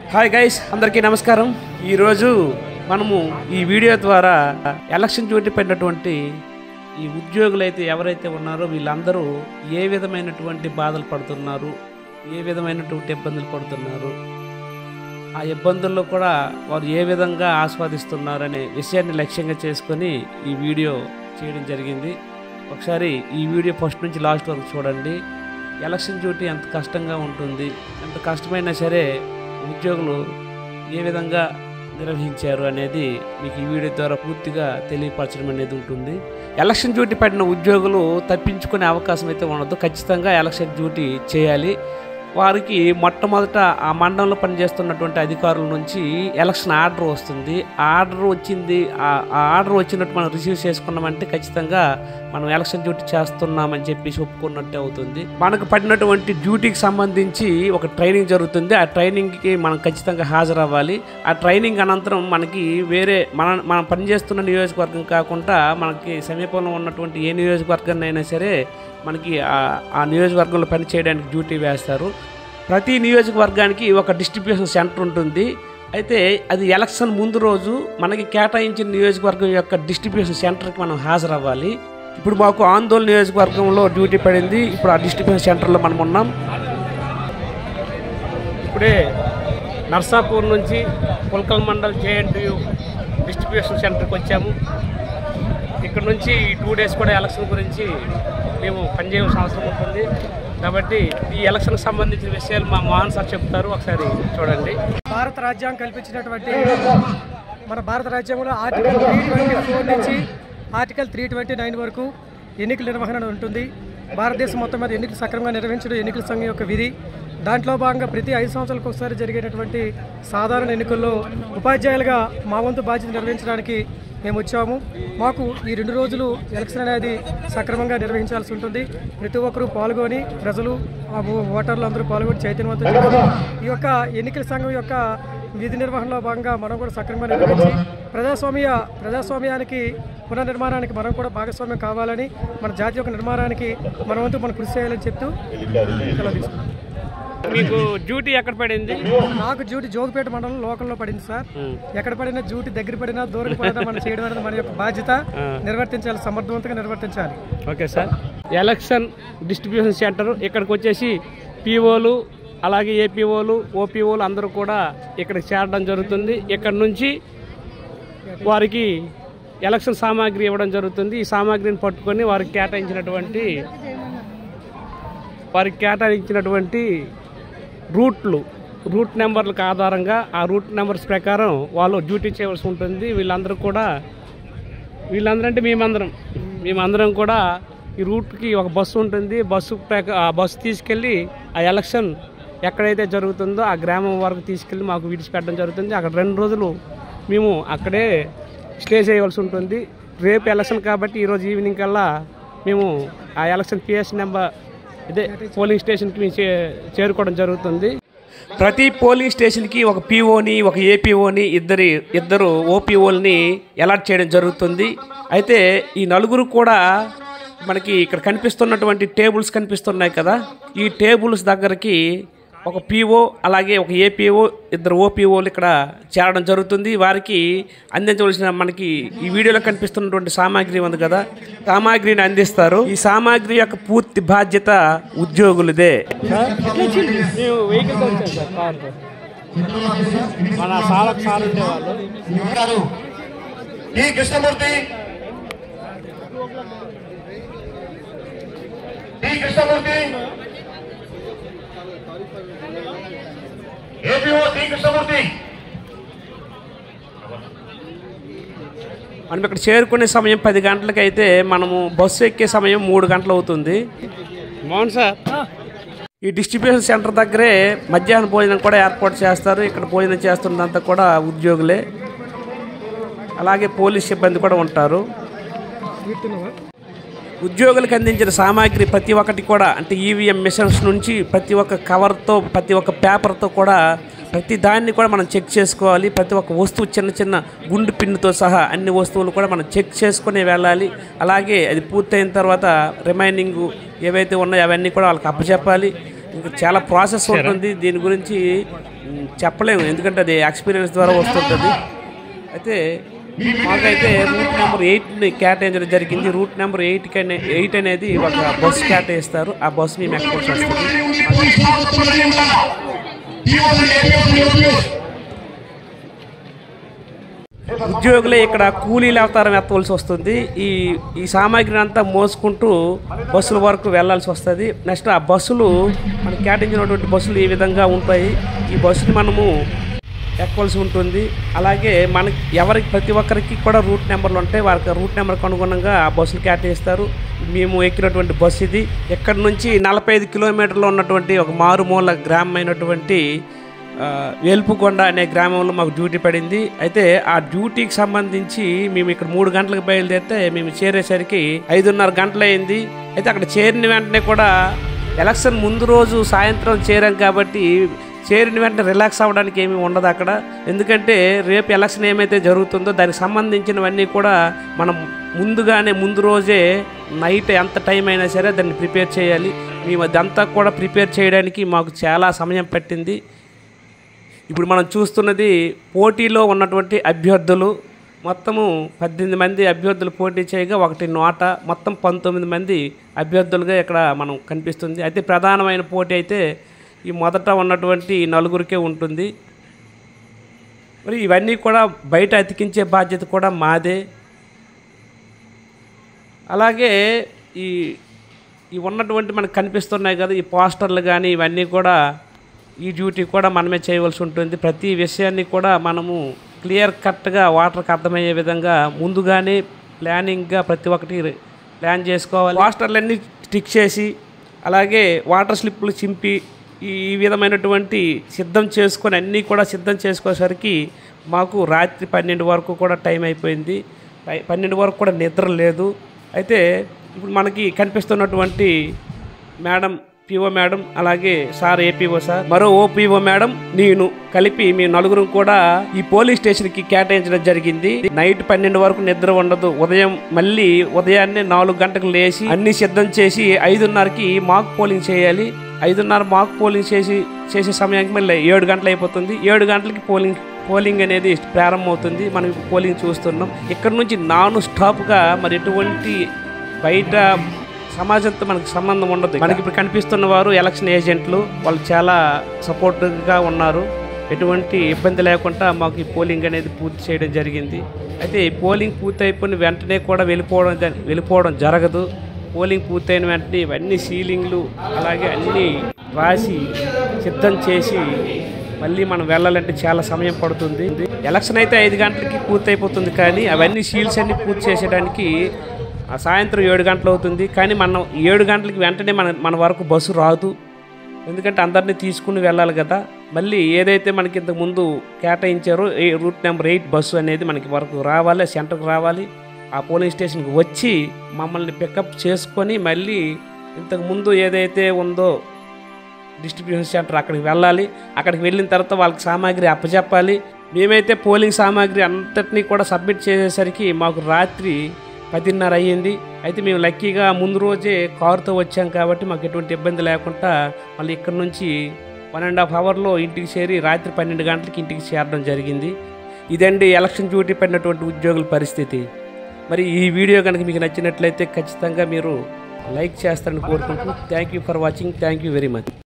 Hi guys, అందరికీ నమస్కారం. ఈరోజు మనము ఈ వీడియో ద్వారా ఎలక్షన్ డ్యూటీ పడినటువంటి ఈ ఉద్యోగులు అయితే ఎవరైతే ఉన్నారో వీళ్ళందరూ ఏ విధమైనటువంటి బాధలు పడుతున్నారు, ఏ విధమైనటువంటి ఇబ్బందులు పడుతున్నారు, ఆ ఇబ్బందుల్లో కూడా వారు ఏ విధంగా ఆస్వాదిస్తున్నారనే విషయాన్ని లక్ష్యంగా చేసుకొని ఈ వీడియో చేయడం జరిగింది. ఒకసారి ఈ వీడియో ఫస్ట్ నుంచి లాస్ట్ వరకు చూడండి. ఎలక్షన్ డ్యూటీ ఎంత కష్టంగా ఉంటుంది, ఎంత కష్టమైనా సరే ఉద్యోగులు ఏ విధంగా నిర్వహించారు అనేది మీకు ఈ వీడియో ద్వారా పూర్తిగా తెలియపరచడం అనేది ఉంటుంది. ఎలక్షన్ డ్యూటీ పడిన ఉద్యోగులు తప్పించుకునే అవకాశం అయితే ఉండదు. ఖచ్చితంగా ఎలక్షన్ డ్యూటీ చేయాలి. వారికి మొట్టమొదట ఆ మండలంలో పనిచేస్తున్నటువంటి అధికారుల నుంచి ఎలక్షన్ ఆర్డర్ వస్తుంది. ఆ ఆర్డర్ వచ్చింది, ఆ ఆర్డర్ వచ్చినట్టు మనం రిసీవ్ చేసుకున్నామంటే ఖచ్చితంగా మనం ఎలక్షన్ డ్యూటీ చేస్తున్నామని చెప్పేసి ఒప్పుకున్నట్టే అవుతుంది. మనకు పడినటువంటి డ్యూటీకి సంబంధించి ఒక ట్రైనింగ్ జరుగుతుంది. ఆ ట్రైనింగ్కి మనం ఖచ్చితంగా హాజరవ్వాలి. ఆ ట్రైనింగ్ అనంతరం మనకి వేరే మనం పనిచేస్తున్న నియోజకవర్గం కాకుండా మనకి సమీపంలో ఉన్నటువంటి ఏ నియోజకవర్గాన్ని అయినా సరే మనకి ఆ నియోజకవర్గంలో పనిచేయడానికి డ్యూటీ వేస్తారు. ప్రతి నియోజకవర్గానికి ఒక డిస్ట్రిబ్యూషన్ సెంటర్ ఉంటుంది. అయితే అది ఎలక్షన్ ముందు రోజు మనకి కేటాయించిన నియోజకవర్గం యొక్క డిస్ట్రిబ్యూషన్ సెంటర్కి మనం హాజరవ్వాలి. ఇప్పుడు మాకు ఆందోళన నియోజకవర్గంలో డ్యూటీ పడింది. ఇప్పుడు ఆ డిస్ట్రిబ్యూషన్ సెంటర్లో మనం ఉన్నాం. ఇప్పుడే నర్సాపూర్ నుంచి పుల్కల్ మండల్ JNTU డిస్ట్రిబ్యూషన్ సెంటర్కి వచ్చాము. ఇక్కడ నుంచి 2 days కూడా ఎలక్షన్ గురించి మేము పనిచేయాల్సిన అవసరం ఉంటుంది. కాబట్టి ఈ ఎలక్షన్కి సంబంధించిన విషయాలు మా మోహన్ సార్ చెప్తారు. ఒకసారి చూడండి. భారత రాజ్యాంగం కల్పించినటువంటి మన భారత రాజ్యాంగంలో ఆర్టికల్ 324 నుంచి ఆర్టికల్ 329 వరకు ఎన్నికల నిర్వహణ ఉంటుంది. భారతదేశం మొత్తం మీద ఎన్నికలు సక్రమంగా నిర్వహించడం ఎన్నికల సంఘం యొక్క విధి. దాంట్లో భాగంగా ప్రతి 5 సంవత్సరాలకు ఒకసారి జరిగేటటువంటి సాధారణ ఎన్నికల్లో ఉపాధ్యాయులుగా మా వంతు బాధ్యత నిర్వహించడానికి మేము వచ్చాము. మాకు ఈ 2 రోజులు ఎలక్షన్ అనేది సక్రమంగా నిర్వహించాల్సి ఉంటుంది. ప్రతి ఒక్కరూ పాల్గొని, ప్రజలు ఓటర్లు అందరూ పాల్గొని చైతన్యవంతం చేసి ఈ యొక్క ఎన్నికల సంఘం యొక్క విధి నిర్వహణలో భాగంగా మనం కూడా సక్రమంగా నిర్వహించి ప్రజాస్వామ్యానికి పునర్నిర్మాణానికి మనం కూడా భాగస్వామ్యం కావాలని, మన జాతి యొక్క నిర్మాణానికి మన వంతు మనం కృషి చేయాలని చెప్తూ సెలవు తీసుకున్నాం. మీకు డ్యూటీ ఎక్కడ పడింది? నాకు డ్యూటీ జోగిపేట మండలం లోకల్లో పడింది సార్. ఎక్కడ పడినా డ్యూటీ దగ్గర పడినా దూరం పడినా మనం చేయడం అనేది మన యొక్క బాధ్యత. నిర్వర్తించాలి, సమర్థవంతంగా నిర్వర్తించాలి. Okay sir. Election distribution centre ఇక్కడికి వచ్చేసి POలు అలాగే APOలు OPOలు అందరూ కూడా ఇక్కడికి చేరడం జరుగుతుంది. ఇక్కడ నుంచి వారికి ఎలక్షన్ సామాగ్రి ఇవ్వడం జరుగుతుంది. ఈ సామాగ్రిని పట్టుకొని వారికి కేటాయించినటువంటి రూట్ నెంబర్లకు ఆధారంగా ఆ రూట్ నెంబర్స్ ప్రకారం వాళ్ళు డ్యూటీ చేయవలసి ఉంటుంది. వీళ్ళందరంటే మేమందరం కూడా ఈ రూట్కి ఒక బస్సు ఉంటుంది. ఆ బస్సు తీసుకెళ్ళి ఆ ఎలక్షన్ ఎక్కడైతే జరుగుతుందో ఆ గ్రామం వరకు తీసుకెళ్ళి మాకు విడిచిపెట్టడం జరుగుతుంది. అక్కడ 2 రోజులు మేము అక్కడే స్టే చేయవలసి ఉంటుంది. రేపు ఎలక్షన్ కాబట్టి ఈరోజు ఈవినింగ్ కల్లా మేము ఆ ఎలక్షన్ PS నెంబర్ పోలింగ్ స్టేషన్కి మేము చేరుకోవడం జరుగుతుంది. ప్రతి పోలింగ్ స్టేషన్కి ఒక POని ఒక APOని ఇద్దరు OPOలని అలాట్ చేయడం జరుగుతుంది. అయితే ఈ నలుగురు కూడా మనకి ఇక్కడ కనిపిస్తున్నటువంటి టేబుల్స్ కనిపిస్తున్నాయి కదా, ఈ టేబుల్స్ దగ్గరికి ఒక PO అలాగే ఒక APO ఇద్దరు OPOలు ఇక్కడ చేరడం జరుగుతుంది. వారికి అందించవలసిన మనకి ఈ వీడియోలో కనిపిస్తున్నటువంటి సామాగ్రి ఉంది కదా, సామాగ్రిని అందిస్తారు. ఈ సామాగ్రి యొక్క పూర్తి బాధ్యత ఉద్యోగులదే. మన సార్ ఉండేవాళ్ళు కృష్ణమూర్తి మనం ఇక్కడ చేరుకునే సమయం 10 గంటలకైతే మనము బస్సు ఎక్కే సమయం 3 గంటలు అవుతుంది. మోహన్ సార్, ఈ డిస్ట్రిబ్యూషన్ సెంటర్ దగ్గరే మధ్యాహ్నం భోజనం కూడా ఏర్పాటు చేస్తారు. ఇక్కడ భోజనం చేస్తున్నంత కూడా ఉద్యోగులే, అలాగే పోలీస్ సిబ్బంది కూడా ఉంటారు. ఉద్యోగులకు అందించిన సామాగ్రి ప్రతి ఒక్కటి కూడా అంటే EVM మిషన్స్ నుంచి ప్రతి ఒక్క కవర్తో ప్రతి ఒక్క పేపర్తో కూడా ప్రతి దాన్ని కూడా మనం చెక్ చేసుకోవాలి. ప్రతి ఒక్క వస్తువు చిన్న గుండు పిన్నుతో సహా అన్ని వస్తువులు కూడా మనం చెక్ చేసుకుని వెళ్ళాలి. అలాగే అది పూర్తయిన తర్వాత రిమైనింగ్ ఏవైతే ఉన్నాయో అవన్నీ కూడా వాళ్ళకి అప్పచెప్పాలి. ఇంకా చాలా ప్రాసెస్ ఉంటుంది. దీని గురించి చెప్పలేము, ఎందుకంటే అది ఎక్స్పీరియన్స్ ద్వారా వస్తుంటుంది. అయితే మాకైతే రూట్ నెంబర్ 8ని కేటాయించడం జరిగింది. రూట్ నెంబర్ 8 అనేది ఒక బస్సు కేటాయిస్తారు. ఆ బస్సు మేము ఎక్కాల్సి వస్తుంది. ఉద్యోగులే ఇక్కడ కూలీల అవతారం ఎత్తవలసి వస్తుంది. ఈ సామాగ్రిని అంతా మోసుకుంటూ బస్సుల వరకు వెళ్ళాల్సి వస్తుంది. నెక్స్ట్ ఆ బస్సులు మనకి కేటాయించినటువంటి బస్సులు ఈ విధంగా ఉంటాయి. ఈ బస్సుని మనము ఎక్కవలసి ఉంటుంది. అలాగే మనకి ప్రతి ఒక్కరికి కూడా రూట్ నెంబర్లు ఉంటాయి. వారికి రూట్ నెంబర్కి అనుగుణంగా ఆ బస్సులు కేటాయిస్తారు. మేము ఎక్కినటువంటి బస్సు ఇది. ఇక్కడ నుంచి 45 కిలోమీటర్లు ఉన్నటువంటి ఒక మారుమూల గ్రామం అయినటువంటి వేల్పుకొండ అనే గ్రామంలో మాకు డ్యూటీ పడింది. అయితే ఆ డ్యూటీకి సంబంధించి మేము ఇక్కడ 3 గంటలకు బయలుదేరితే మేము చేరేసరికి 5:30 గంటలు అయింది. అయితే అక్కడ చేరిన వెంటనే కూడా ఎలక్షన్ ముందు రోజు సాయంత్రం చేరాం కాబట్టి చేరిన వెంటనే రిలాక్స్ అవ్వడానికి ఏమీ ఉండదు అక్కడ. ఎందుకంటే రేపు ఎలక్షన్ ఏమైతే జరుగుతుందో దానికి సంబంధించినవన్నీ కూడా మనం ముందు రోజే నైట్ ఎంత టైం అయినా సరే దాన్ని ప్రిపేర్ చేయాలి. మేము అదంతా కూడా ప్రిపేర్ చేయడానికి మాకు చాలా సమయం పట్టింది. ఇప్పుడు మనం చూస్తున్నది పోటీలో ఉన్నటువంటి అభ్యర్థులు. మొత్తము 18 మంది అభ్యర్థులు పోటీ చేయగా ఒకటి నోట, మొత్తం 19 మంది అభ్యర్థులుగా ఇక్కడ మనం కనిపిస్తుంది. అయితే ప్రధానమైన పోటీ అయితే ఈ మొదట ఉన్నటువంటి 4గురికే ఉంటుంది. మరి ఇవన్నీ కూడా బయట అతికించే బాధ్యత కూడా మాదే. అలాగే ఈ ఉన్నటువంటి మనకు కనిపిస్తున్నాయి కదా ఈ పోస్టర్లు కానీ ఇవన్నీ కూడా ఈ డ్యూటీ కూడా మనమే చేయవలసి ఉంటుంది. ప్రతి విషయాన్ని కూడా మనము క్లియర్ కట్గా వాటర్కి అర్థమయ్యే విధంగా ముందుగానే ప్లానింగ్గా ప్రతి ఒక్కటి ప్లాన్ చేసుకోవాలి. పోస్టర్లన్నీ స్టిక్ చేసి అలాగే వాటర్ స్లిప్లు చింపి ఈ విధమైనటువంటి సిద్ధం చేసుకొని అన్నీ కూడా సిద్ధం చేసుకోసరికి మాకు రాత్రి 12 వరకు కూడా టైం అయిపోయింది. 12 వరకు కూడా నిద్ర లేదు. అయితే ఇప్పుడు మనకి కనిపిస్తున్నటువంటి మేడం పిఓ మేడం, అలాగే సార్ ఏపీఓ సార్, మరో ఓపీఓ మేడం, నేను కలిపి మీ 4గురం కూడా ఈ పోలీస్ స్టేషన్కి కేటాయించడం జరిగింది. నైట్ 12 వరకు నిద్ర ఉండదు. మళ్ళీ ఉదయాన్నే 4 గంటలకు లేచి అన్ని సిద్ధం చేసి 5:30కి మాక్ పోలింగ్ చేయాలి. 5:30 మాక్ పోలింగ్ చేసే సమయానికి మళ్ళీ 7 గంటలు అయిపోతుంది. 7 గంటలకి పోలింగ్ అనేది ప్రారంభమవుతుంది. మనం పోలింగ్ చూస్తున్నాం. ఇక్కడ నుంచి నాన్ స్టాప్గా మరి ఎటువంటి బయట సమాజంతో మనకు సంబంధం ఉండదు. మనకి ఇప్పుడు కనిపిస్తున్న వారు ఎలక్షన్ ఏజెంట్లు. వాళ్ళు చాలా సపోర్టివ్గా ఉన్నారు. ఎటువంటి ఇబ్బంది లేకుండా మాకు ఈ పోలింగ్ అనేది పూర్తి చేయడం జరిగింది. అయితే ఈ పోలింగ్ పూర్తి అయిపోయిన వెంటనే కూడా వెళ్ళిపోవడం జరగదు. పోలింగ్ పూర్తయిన వెంటనే ఇవన్నీ సీలింగ్లు అలాగే అన్నీ రాసి సిద్ధం చేసి మళ్ళీ మనం వెళ్ళాలంటే చాలా సమయం పడుతుంది. ఎలక్షన్ అయితే 5 గంటలకి పూర్తి అయిపోతుంది. కానీ అవన్నీ సీల్స్ అన్నీ పూర్తి చేసేయడానికి సాయంత్రం 7 గంటలు అవుతుంది. కానీ మనం 7 గంటలకి వెంటనే మన వరకు బస్సు రాదు. ఎందుకంటే అందరినీ తీసుకుని వెళ్ళాలి కదా. మళ్ళీ ఏదైతే మనకి ఇంతకుముందు కేటాయించారో రూట్ నెంబర్ 8 బస్సు అనేది మనకి వరకు రావాలి, సెంటర్కి రావాలి. ఆ పోలింగ్ స్టేషన్కి వచ్చి మమ్మల్ని పికప్ చేసుకొని మళ్ళీ ఇంతకుముందు ఏదైతే ఉందో డిస్ట్రిబ్యూషన్ సెంటర్ అక్కడికి వెళ్ళాలి. అక్కడికి వెళ్ళిన తర్వాత వాళ్ళకి సామాగ్రి అప్పచెప్పాలి. మేమైతే పోలింగ్ సామాగ్రి అంతటినీ కూడా సబ్మిట్ చేసేసరికి మాకు రాత్రి 10:30 అయ్యింది. అయితే మేము లక్కీగా ముందు రోజే కారుతో వచ్చాం కాబట్టి మాకు ఎటువంటి ఇబ్బంది లేకుండా మళ్ళీ ఇక్కడ నుంచి 1.5 అవర్లో ఇంటికి చేరి రాత్రి 12 గంటలకి ఇంటికి చేరడం జరిగింది. ఇదండి ఎలక్షన్ డ్యూటీ పడినటువంటి ఉద్యోగుల పరిస్థితి. మరి ఈ వీడియో కనుక మీకు నచ్చినట్లయితే ఖచ్చితంగా మీరు లైక్ చేస్తారని కోరుకుంటూ thank you for watching. Thank you very much.